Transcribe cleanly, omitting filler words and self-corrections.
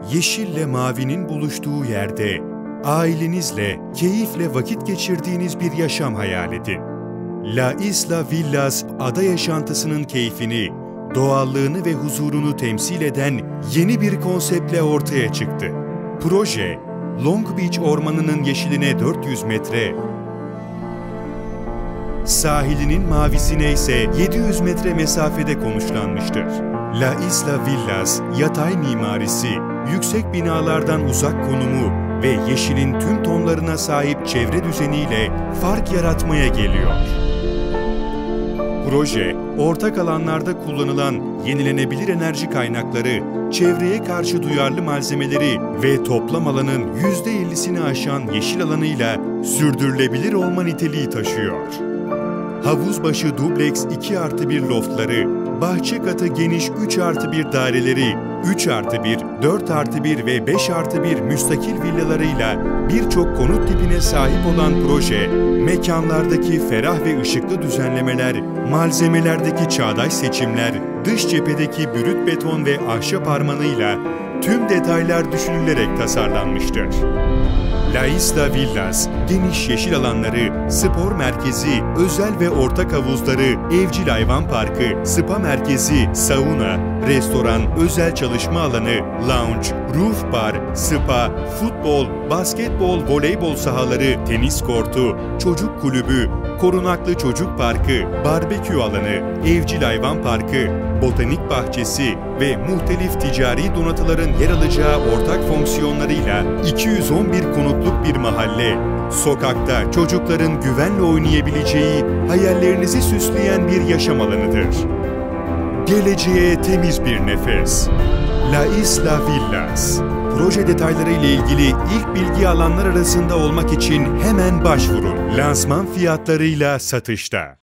yeşille mavinin buluştuğu yerde, ailenizle, keyifle vakit geçirdiğiniz bir yaşam hayal edin. La Isla Villas, ada yaşantısının keyfini, doğallığını ve huzurunu temsil eden yeni bir konseptle ortaya çıktı. Proje, Long Beach ormanının yeşiline 400 metre, sahilinin mavisine ise 700 metre mesafede konuşlanmıştır. La Isla Villas, yatay mimarisi, yüksek binalardan uzak konumu ve yeşilin tüm tonlarına sahip çevre düzeniyle fark yaratmaya geliyor. Proje, ortak alanlarda kullanılan yenilenebilir enerji kaynakları, çevreye karşı duyarlı malzemeleri ve toplam alanın %50'sini aşan yeşil alanıyla sürdürülebilir olma niteliği taşıyor. Havuzbaşı dubleks 2+1 loftları, bahçe katı geniş 3+1 daireleri, 3+1, 4+1 ve 5+1 müstakil villalarıyla birçok konut tipine sahip olan proje, mekanlardaki ferah ve ışıklı düzenlemeler, malzemelerdeki çağdaş seçimler, dış cephedeki brüt beton ve ahşap harmanıyla tüm detaylar düşünülerek tasarlanmıştır. La Isla Villas, geniş yeşil alanları, spor merkezi, özel ve ortak havuzları, evcil hayvan parkı, spa merkezi, sauna, restoran, özel çalışma alanı, lounge, roof bar, spa, futbol, basketbol, voleybol sahaları, tenis kortu, çocuk kulübü, korunaklı çocuk parkı, barbekü alanı, evcil hayvan parkı, botanik bahçesi ve muhtelif ticari donatıların yer alacağı ortak fonksiyonlarıyla 211 konutluk bir mahalle, sokakta çocukların güvenle oynayabileceği, hayallerinizi süsleyen bir yaşam alanıdır. Geleceğe temiz bir nefes. La Isla Villas. Proje detayları ile ilgili ilk bilgi alanlar arasında olmak için hemen başvurun. Lansman fiyatlarıyla satışta.